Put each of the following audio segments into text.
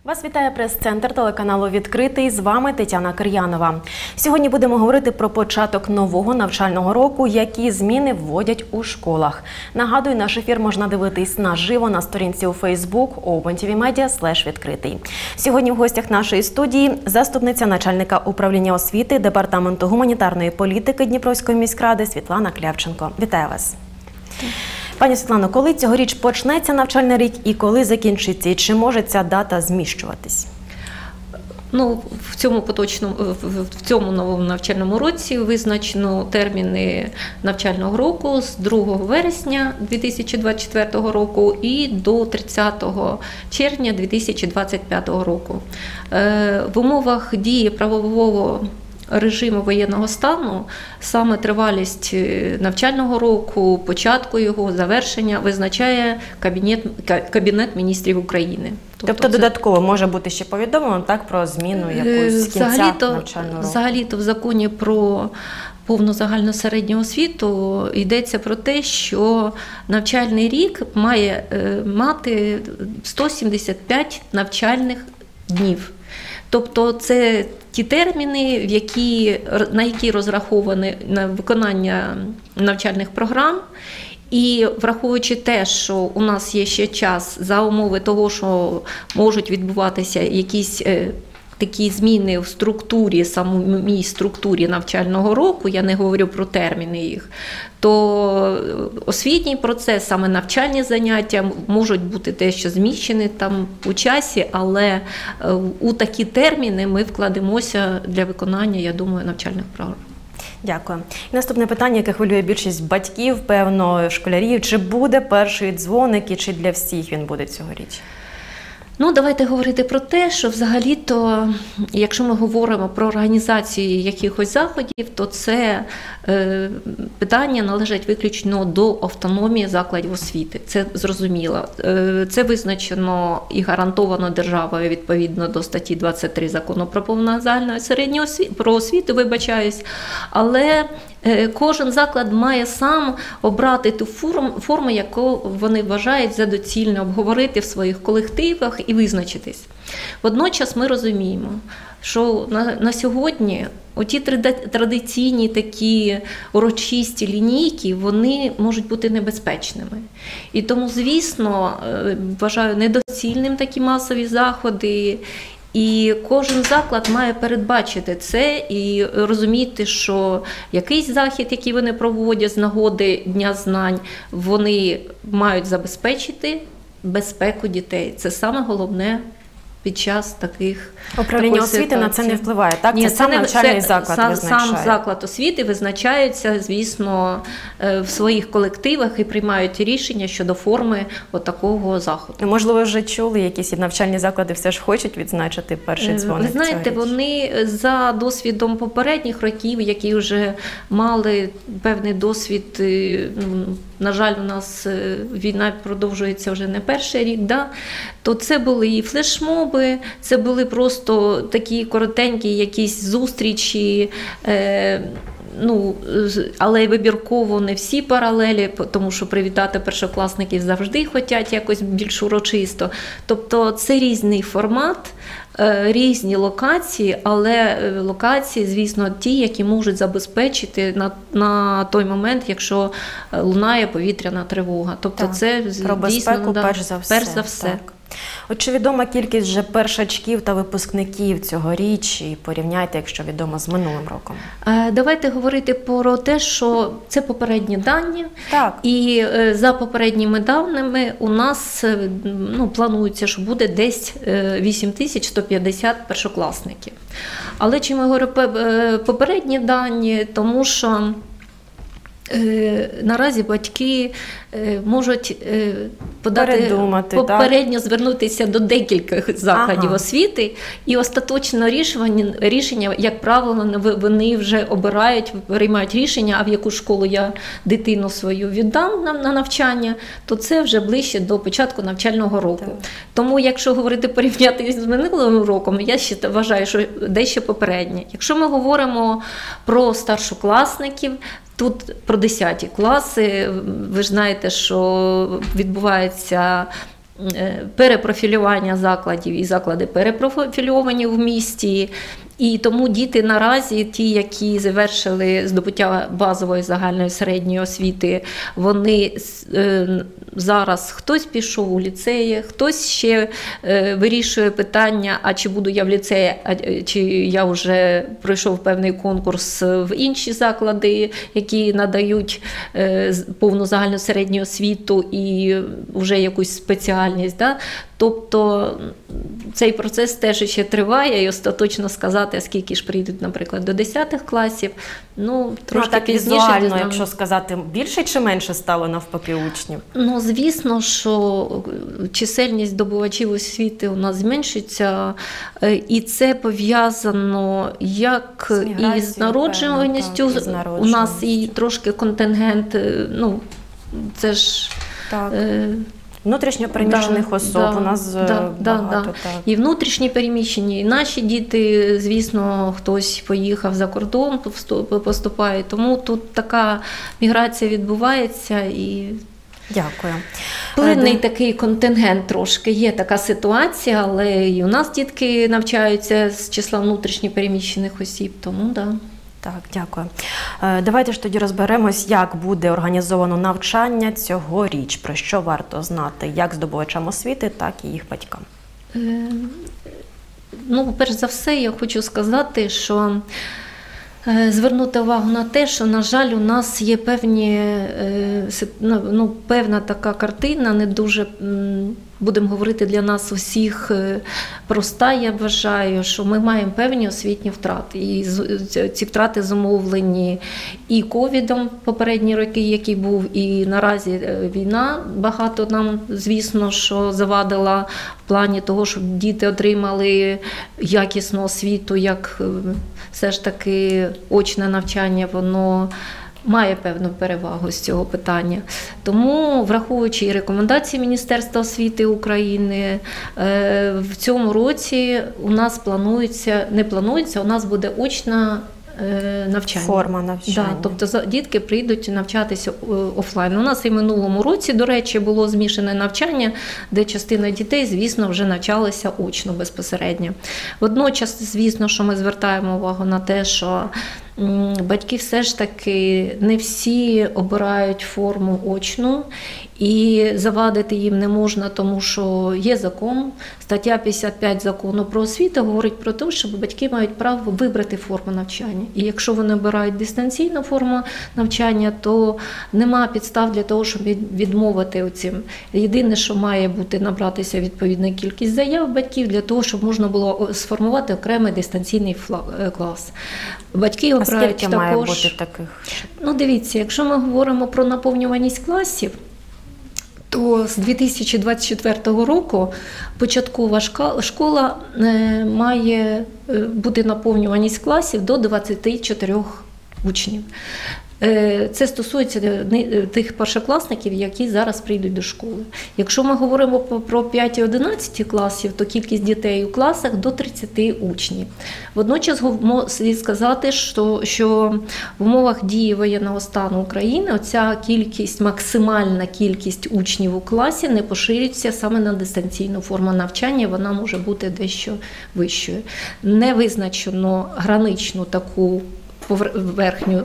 Вас вітає прес-центр телеканалу «Відкритий». З вами Тетяна Кир'янова. Сьогодні будемо говорити про початок нового навчального року, які зміни вводять у школах. Нагадую, наш ефір можна дивитись наживо на сторінці у Facebook opentvmedia/відкритий. Сьогодні в гостях нашої студії заступниця начальника управління освіти Департаменту гуманітарної політики Дніпровської міськради Світлана Клявченко. Вітаю вас. Пані Світлано, коли цьогоріч почнеться навчальний рік і коли закінчиться? І чи може ця дата зміщуватись? В цьому новому навчальному році визначено терміни навчального року з 2 вересня 2024 року і до 30 червня 2025 року. В умовах дії правового режиму воєнного стану саме тривалість навчального року, початку його, завершення визначає Кабінет міністрів України. Тобто додатково може бути ще повідомлено про зміну якусь кінця навчального року? Взагалі-то в законі про повну загальну середню освіту йдеться про те, що навчальний рік має мати 175 навчальних днів. Тобто це ті терміни, на які розраховане на виконання навчальних програм. І враховуючи те, що у нас є ще час за умови того, що можуть відбуватися якісь такі зміни в структурі, самій структурі навчального року, я не говорю про терміни їх, то освітній процес, саме навчальні заняття можуть бути дещо зміщені там у часі, але у такі терміни ми вкладемося для виконання, я думаю, навчальних програм. Дякую. І наступне питання, яке хвилює більшість батьків, певно, школярів. Чи буде перший дзвоник і чи для всіх він буде цьогоріч? Давайте говорити про те, що взагалі-то, якщо ми говоримо про організацію якихось заходів, то це питання належать виключно до автономії закладів освіти. Це зрозуміло. Це визначено і гарантовано державою відповідно до статті 23 Закону про повну загальну середню освіту, але кожен заклад має сам обрати ту форму, яку вони вважають за доцільне обговорити в своїх колективах і визначитись. Водночас ми розуміємо, що на сьогодні оті традиційні такі урочисті лінійки, вони можуть бути небезпечними. І тому, звісно, вважаю недоцільним такі масові заходи. І кожен заклад має передбачити це і розуміти, що якийсь захід, який вони проводять з нагоди Дня знань, вони мають забезпечити безпеку дітей. Це саме головне під час таких Управління освіти на це не впливає, так? Ні, це сам навчальний заклад визначає. Сам заклад освіти визначається, звісно, в своїх колективах і приймають рішення щодо форми такого заходу. Можливо, вже чули, якісь навчальні заклади все ж хочуть відзначити перший дзвоник? Ви знаєте, вони за досвідом попередніх років, які вже мали певний досвід, на жаль, у нас війна продовжується вже не перший рік, то це були і флешмоби, це були просто такі коротенькі якісь зустрічі, але вибірково не всі паралелі, тому що привітати першокласників завжди хочуть якось більш урочисто. Тобто це різний формат, різні локації, але локації, звісно, ті, які можуть забезпечити на той момент, якщо лунає повітряна тривога. Тобто це про безпеку перш за все. Так. От чи відома кількість вже першачків та випускників цьогоріч, і порівняйте, якщо відомо, з минулим роком? Давайте говорити про те, що це попередні дані. Так. І за попередніми даними у нас планується, що буде десь 8150 першокласників. Але чому я говорю попередні дані? Тому що наразі батьки можуть попередньо звернутися до декількох закладів освіти, і остаточне рішення, як правило, вони вже обирають, приймають рішення, а в яку школу я дитину свою віддам на навчання, то це вже ближче до початку навчального року. Так. Тому, якщо говорити порівняти з минулим роком, я ще вважаю, що дещо попереднє. Якщо ми говоримо про старшокласників, тут про 10 класи, ви ж знаєте, що відбувається перепрофілювання закладів, і заклади перепрофільовані в місті. І тому діти наразі, ті, які завершили здобуття базової загальної середньої освіти, вони зараз хтось пішов у ліцеї, хтось ще вирішує питання, а чи буду я в ліцеї, чи я вже пройшов певний конкурс в інші заклади, які надають повну загальну середню освіту і вже якусь спеціальність. Да? Тобто цей процес теж ще триває, і остаточно сказати, скільки ж прийдуть, наприклад, до 10 класів, трошки так пізніше. візуально, якщо сказати, більше чи менше стало навпаки учнів? Звісно, що чисельність здобувачів освіти у нас зменшиться, і це пов'язано як із народжуваністю, у нас і трошки контингент, це ж... Так. Внутрішньо переміщених особ у нас багато. Так. І внутрішні переміщені, і наші діти, звісно, хтось поїхав за кордон, поступає. Тому тут така міграція відбувається і... Дякую. Певний такий контингент трошки, є така ситуація, але і у нас дітки навчаються з числа внутрішньо переміщених осіб, тому да. Так, дякую. Давайте ж тоді розберемось, як буде організовано навчання цьогоріч, про що варто знати як здобувачам освіти, так і їх батькам. Перш за все, я хочу сказати, що звернути увагу на те, що, на жаль, у нас є певна така картина, не дуже, будемо говорити, для нас усіх проста, я вважаю, що ми маємо певні освітні втрати. І ці втрати зумовлені і ковідом попередні роки, який був, і наразі війна багато нам, звісно, що завадила в плані того, щоб діти отримали якісну освіту, як все ж таки очне навчання, воно має певну перевагу з цього питання. Тому, враховуючи і рекомендації Міністерства освіти України, в цьому році у нас у нас буде очна навчання. Форма навчання. Да, тобто дітки прийдуть навчатися офлайн. У нас і минулому році, до речі, було змішане навчання, де частина дітей, звісно, вже навчалися очно безпосередньо. Водночас, звісно, що ми звертаємо увагу на те, що батьки все ж таки не всі обирають форму очну, і завадити їм не можна, тому що є закон, стаття 55 закону про освіту говорить про те, що батьки мають право вибрати форму навчання. І якщо вони обирають дистанційну форму навчання, то нема підстав для того, щоб відмовити оцим. Єдине, що має бути, набратися відповідна кількість заяв батьків для того, щоб можна було сформувати окремий дистанційний клас. Батьки обирають скільки має бути таких? Дивіться, якщо ми говоримо про наповнюваність класів, то з 2024 року початкова школа має бути наповнюваність класів до 24 учнів. Це стосується тих першокласників, які зараз прийдуть до школи. Якщо ми говоримо про 5-11 класів, то кількість дітей у класах до 30 учнів. Водночас слід сказати, що в умовах дії воєнного стану України оця максимальна кількість учнів у класі не поширюється саме на дистанційну форму навчання, вона може бути дещо вищою. Не визначено граничну таку верхню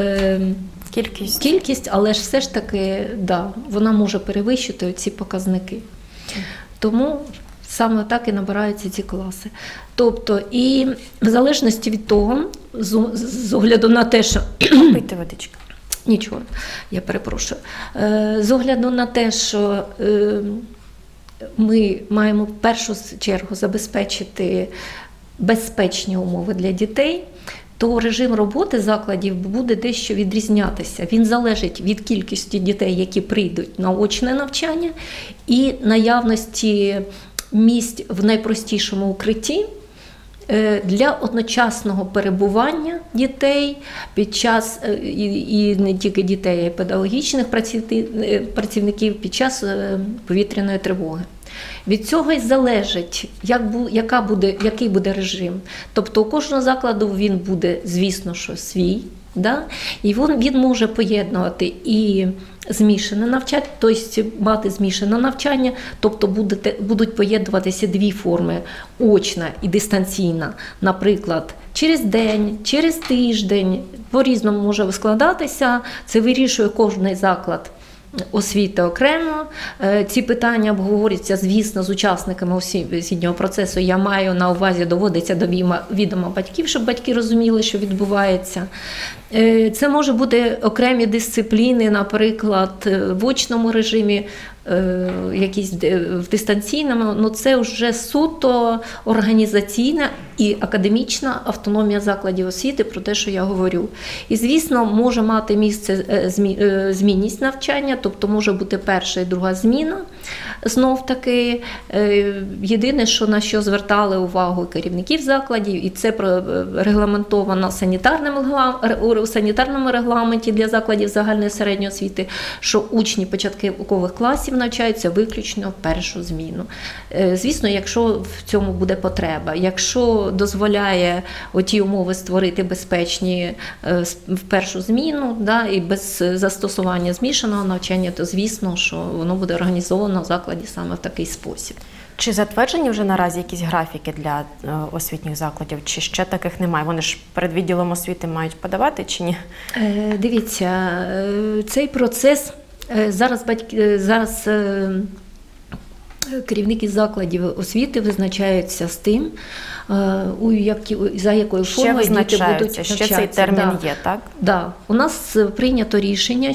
кількість, але ж все ж таки, вона може перевищити ці показники. Тому саме так і набираються ці класи. Тобто, і в залежності від того, з огляду на те, що... Пийте водички. Нічого, я перепрошую. З огляду на те, що ми маємо в першу чергу забезпечити безпечні умови для дітей, то режим роботи закладів буде дещо відрізнятися. Він залежить від кількості дітей, які прийдуть на очне навчання, і наявності місць в найпростішому укритті для одночасного перебування дітей під час, і не тільки дітей, а й педагогічних працівників під час повітряної тривоги. Від цього й залежить, який буде режим. Тобто у кожного закладу він буде, звісно, що свій Да? І він може поєднувати і змішане навчання, тобто мати змішане навчання, тобто будуть поєднуватися дві форми – очна і дистанційна, наприклад, через день, через тиждень, по-різному може складатися, це вирішує кожний заклад освіти окремо. Ці питання обговорюються, звісно, з учасниками освітнього процесу. Я маю на увазі, доводиться до відома батьків, щоб батьки розуміли, що відбувається. Це може бути окремі дисципліни, наприклад, в очному режимі, якісь в дистанційному, але це вже суто організаційна і академічна автономія закладів освіти, про те, що я говорю. І, звісно, може мати місце змінність навчання, тобто може бути перша і друга зміна, знов-таки. Єдине, на що звертали увагу керівників закладів, і це регламентовано у санітарному регламенті для закладів загальної середньої освіти, що учні початкових класів навчаються виключно в першу зміну. Звісно, якщо в цьому буде потреба. Якщо дозволяє оті умови створити безпечні в першу зміну, да, і без застосування змішаного навчання, то звісно, що воно буде організовано в закладі саме в такий спосіб. Чи затверджені вже наразі якісь графіки для освітніх закладів, чи ще таких немає? Вони ж перед відділом освіти мають подавати чи ні? Дивіться, цей процес зараз керівники закладів освіти визначаються з тим, за якою формою діти будуть навчатися. Ще цей термін є, так? Да. У нас прийнято рішення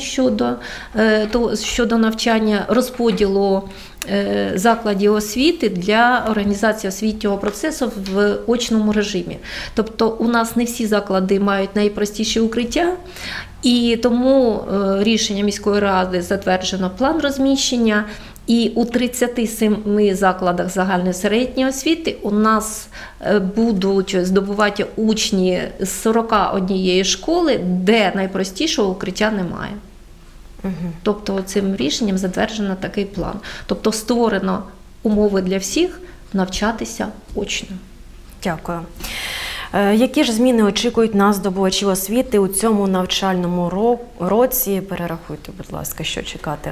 щодо навчання, розподілу закладів освіти для організації освітнього процесу в очному режимі. Тобто у нас не всі заклади мають найпростіші укриття, і тому рішення міської ради затверджено план розміщення. І у 37 закладах загальної середньої освіти у нас будуть здобувати учні з 41 школи, де найпростішого укриття немає. Тобто цим рішенням затверджено такий план. Тобто створено умови для всіх навчатися очно. Дякую. Які ж зміни очікують нас, здобувачів освіти, у цьому навчальному році? Перерахуйте, будь ласка, що чекати.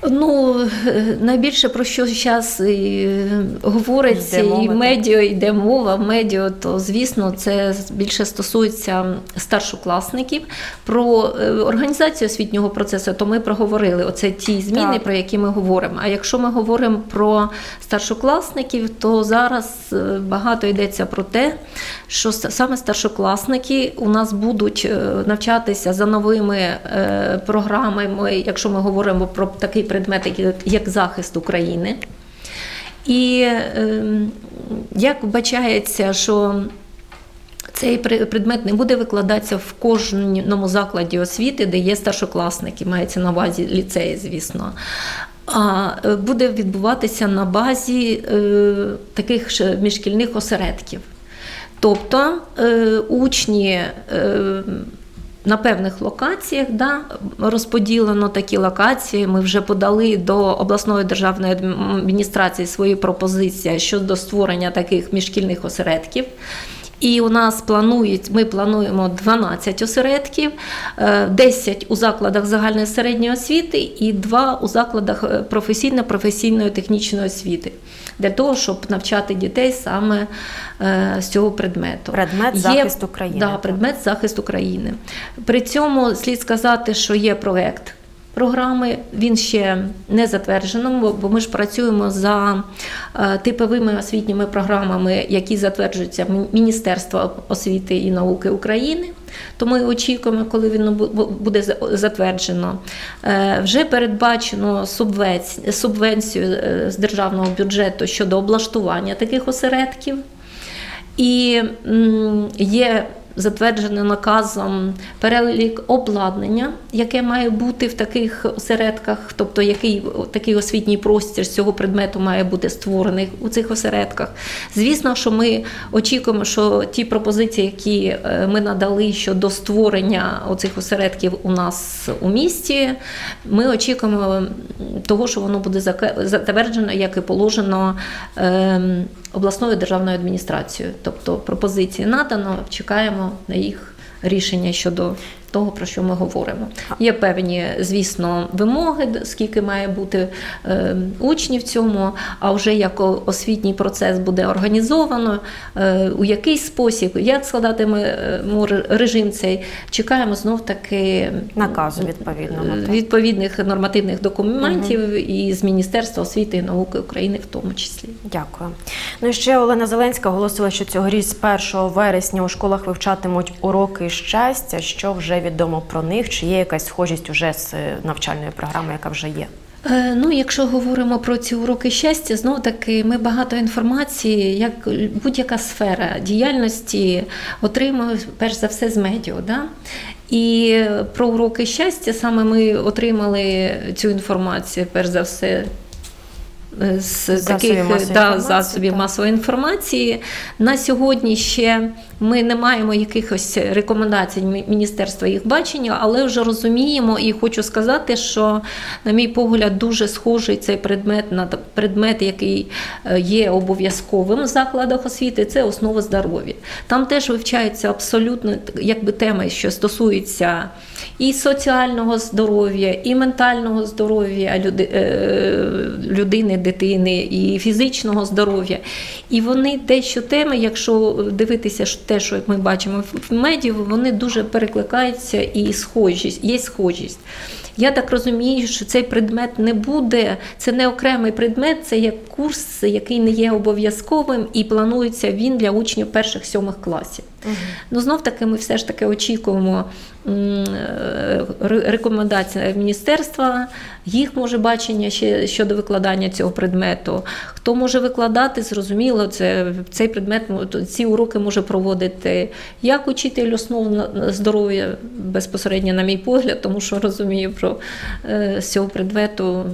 Найбільше про що зараз говориться, і медіа, йде мова в медіа, то, звісно, це більше стосується старшокласників. Про організацію освітнього процесу, то ми проговорили, оце ті зміни, про які ми говоримо. А якщо ми говоримо про старшокласників, то зараз багато йдеться про те, що саме старшокласники у нас будуть навчатися за новими програмами, якщо ми говоримо про такий предмет, як захист України. І як вбачається, що цей предмет не буде викладатися в кожному закладі освіти, де є старшокласники, мається на увазі ліцеї, звісно, а буде відбуватися на базі таких міжшкільних осередків. Тобто учні на певних локаціях, розподілено такі локації. Ми вже подали до обласної державної адміністрації свої пропозиції щодо створення таких міжшкільних осередків. І у нас ми плануємо 12 осередків, 10 у закладах загальної середньої освіти і 2 у закладах професійної технічної освіти, для того, щоб навчати дітей саме з цього предмету. Предмет захист України. Так, предмет захист України. При цьому слід сказати, що є проєкт програми, він ще не затверджено, бо ми ж працюємо за типовими освітніми програмами, які затверджуються Міністерством освіти і науки України. То ми очікуємо, коли він буде затверджено. Вже передбачено субвенцію з державного бюджету щодо облаштування таких осередків. І є затверджений наказом перелік обладнання, яке має бути в таких осередках, тобто який такий освітній простір з цього предмету має бути створений у цих осередках. Звісно, що ми очікуємо, що ті пропозиції, які ми надали щодо створення оцих осередків у нас у місті, ми очікуємо того, що воно буде затверджено, як і положено обласною державною адміністрацією. Тобто пропозиції надано, чекаємо на їх рішення щодо того, про що ми говоримо. Є певні, звісно, вимоги, скільки має бути учнів в цьому, а вже як освітній процес буде організовано, у який спосіб, як складатиме режим цей, чекаємо знов-таки наказу відповідних нормативних документів і з Міністерства освіти і науки України в тому числі. Дякую. Ну і ще Олена Зеленська оголосила, що цьогоріч з 1 вересня у школах вивчатимуть уроки щастя. Що вже відомо про них? Чи є якась схожість уже з навчальною програмою, яка вже є? Ну, якщо говоримо про ці уроки щастя, знов-таки ми багато інформації, як будь-яка сфера діяльності, отримуємо перш за все з медіа. Да? І про уроки щастя саме ми отримали цю інформацію перш за все з таких засобів масової інформації. На сьогодні ще ми не маємо якихось рекомендацій Міністерства їх бачення, але вже розуміємо і хочу сказати, що, на мій погляд, дуже схожий цей предмет на предмет, який є обов'язковим в закладах освіти, це основи здоров'я. Там теж вивчаються абсолютно теми, що стосуються і соціального здоров'я, і ментального здоров'я людини, дитини, і фізичного здоров'я. І вони дещо теми, якщо дивитися те, що ми бачимо в медіа, вони дуже перекликаються і є схожість. Я так розумію, що цей предмет не буде, це не окремий предмет, це як курс, який не є обов'язковим і планується він для учнів 1-7 класів. Ну, знов-таки ми все ж таки очікуємо рекомендацій міністерства, їх може бачення ще щодо викладання цього предмету. Хто може викладати, зрозуміло, цей предмет, ці уроки може проводити як учитель основ здоров'я, безпосередньо на мій погляд, тому що розумію про цього предмету.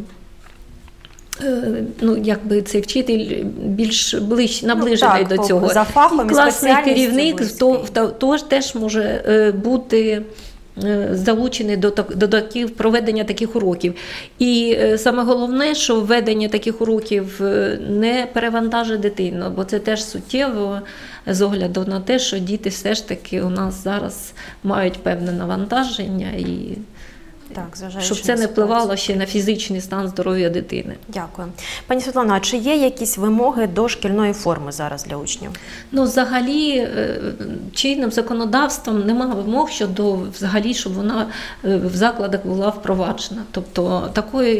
Ну, якби цей вчитель більш наближений до цього. За фахом, класний керівник теж може бути залучений до проведення таких уроків. І саме головне, що введення таких уроків не перевантажить дитину, бо це теж суттєво з огляду на те, що діти все ж таки у нас зараз мають певне навантаження і щоб це не впливало ще на фізичний стан здоров'я дитини. Дякую. Пані Світлано, а чи є якісь вимоги до шкільної форми зараз для учнів? Ну, взагалі, чинним законодавством немає вимог щодо, взагалі, щоб вона в закладах була впроваджена. Тобто,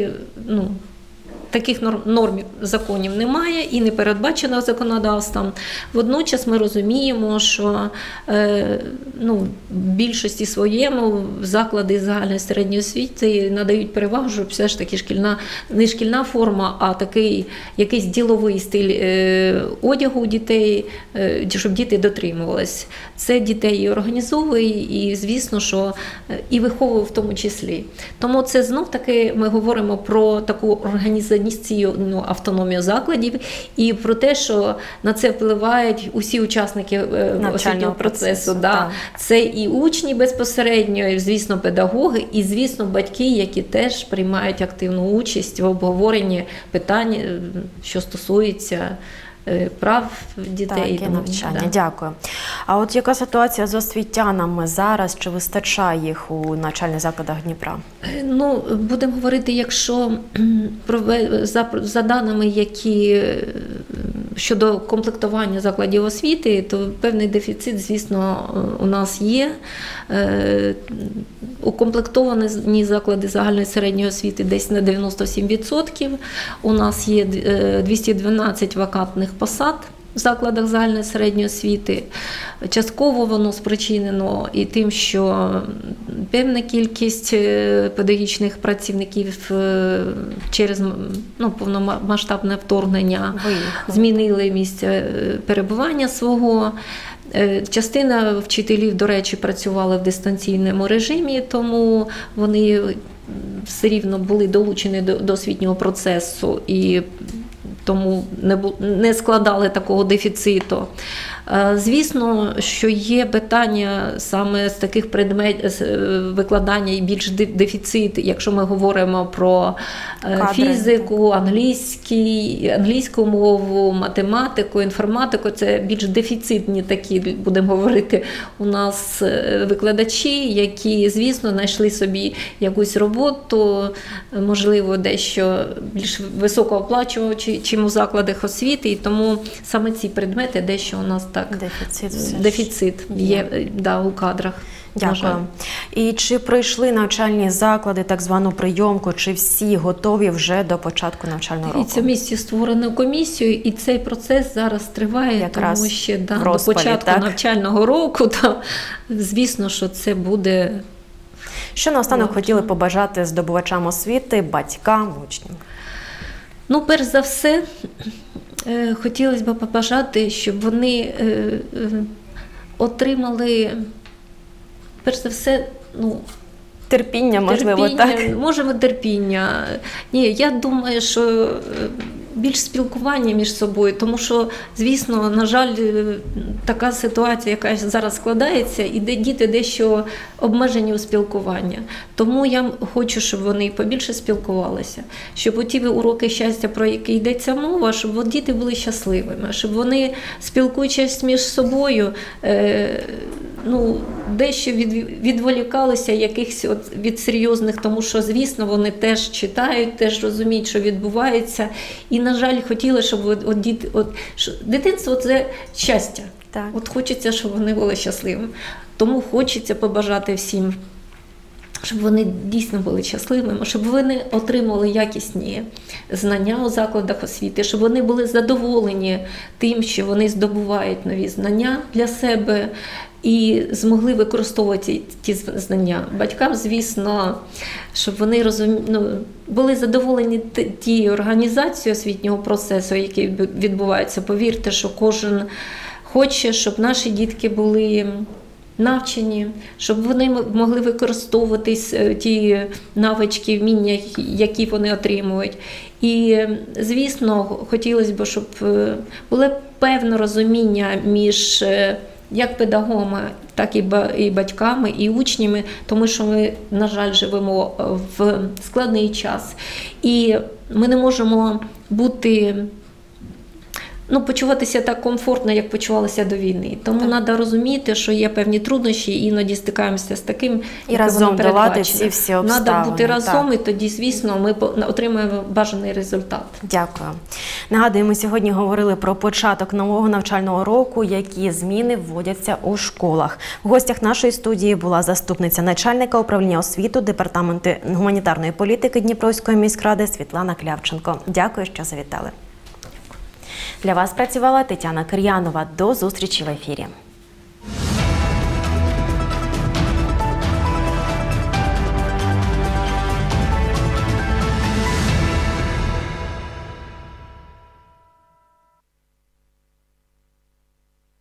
таких норм законів немає і не передбачено законодавством. Водночас ми розуміємо, що в більшості своєму заклади загальної середньої освіти надають перевагу, щоб все ж таки не шкільна форма, а такий якийсь діловий стиль одягу у дітей, щоб діти дотримувались. Це дітей і організовує, і звісно, що і виховує в тому числі. Тому це знов-таки ми говоримо про таку організаційну автономію закладів і про те, що на це впливають усі учасники освітнього процесу. Да. Це і учні безпосередньо, і, звісно, педагоги, і, звісно, батьки, які теж приймають активну участь в обговоренні питань, що стосуються прав дітей. Так, і навчання. Да. Дякую. А от яка ситуація з освітянами зараз? Чи вистачає їх у навчальних закладах Дніпра? Ну, будемо говорити, якщо за даними, які щодо комплектування закладів освіти, то певний дефіцит, звісно, у нас є. Укомплектовані заклади загальної середньої освіти десь на 97%. У нас є 212 вакантних посад в закладах загальної середньої освіти. Частково воно спричинено і тим, що певна кількість педагогічних працівників через повномасштабне вторгнення змінили місце перебування свого. Частина вчителів, до речі, працювали в дистанційному режимі, тому вони все рівно були долучені до освітнього процесу і тому не складали такого дефіциту. Звісно, що є питання саме з таких предметів викладання і більш дефіцит, якщо ми говоримо про фізику, англійську мову, математику, інформатику, це більш дефіцитні такі, будемо говорити, у нас викладачі, які, звісно, знайшли собі якусь роботу, можливо, дещо більш високооплачувану, чим у закладах освіти, і тому саме ці предмети дещо у нас так дефіцит є у кадрах. Дякую. І чи пройшли навчальні заклади так звану прийомку, чи всі готові вже до початку навчального року? І в місті створено комісію, і цей процес зараз триває, якраз тому що розпалі, до початку навчального року, звісно, що це буде... Що наостанок хотіли побажати здобувачам освіти, батькам, учням? Ну, перш за все, хотілося б побажати, щоб вони отримали, перш за все, терпіння, можливо, так? Можемо терпіння. Ні, я думаю, що більш спілкування між собою, тому що, звісно, на жаль, така ситуація, яка зараз складається, і діти дещо обмежені у спілкуванні. Тому я хочу, щоб вони побільше спілкувалися, щоб оті уроки щастя, про які йдеться мова, щоб діти були щасливими, щоб вони, спілкуючись між собою, дещо відволікалися від серйозних, тому що, звісно, вони теж читають, теж розуміють, що відбувається. І, на жаль, хотіли, щоб дитинство – це щастя. Так. Хочеться, щоб вони були щасливими. Тому хочеться побажати всім, щоб вони дійсно були щасливими, щоб вони отримали якісні знання у закладах освіти, щоб вони були задоволені тим, що вони здобувають нові знання для себе і змогли використовувати ті знання. Батькам, звісно, щоб вони були задоволені тією організацією освітнього процесу, який відбувається. Повірте, що кожен хоче, щоб наші дітки були навчені, щоб вони могли використовувати ті навички, вміння, які вони отримують. І, звісно, хотілося б, щоб було певне розуміння між як педагогами, так і батьками, і учнями, тому що ми, на жаль, живемо в складний час. І ми не можемо почуватися так комфортно, як почувалися до війни. Тому треба розуміти, що є певні труднощі, і іноді стикаємося з таким, і разом долати всі обставини. Треба бути разом, і тоді, звісно, ми отримаємо бажаний результат. Дякую. Нагадуємо, сьогодні говорили про початок нового навчального року, які зміни вводяться у школах. В гостях нашої студії була заступниця начальника управління освіти Департаменту гуманітарної політики Дніпровської міськради Світлана Клявченко. Дякую, що завітали. Для вас працювала Тетяна Кир'янова. До зустрічі в ефірі.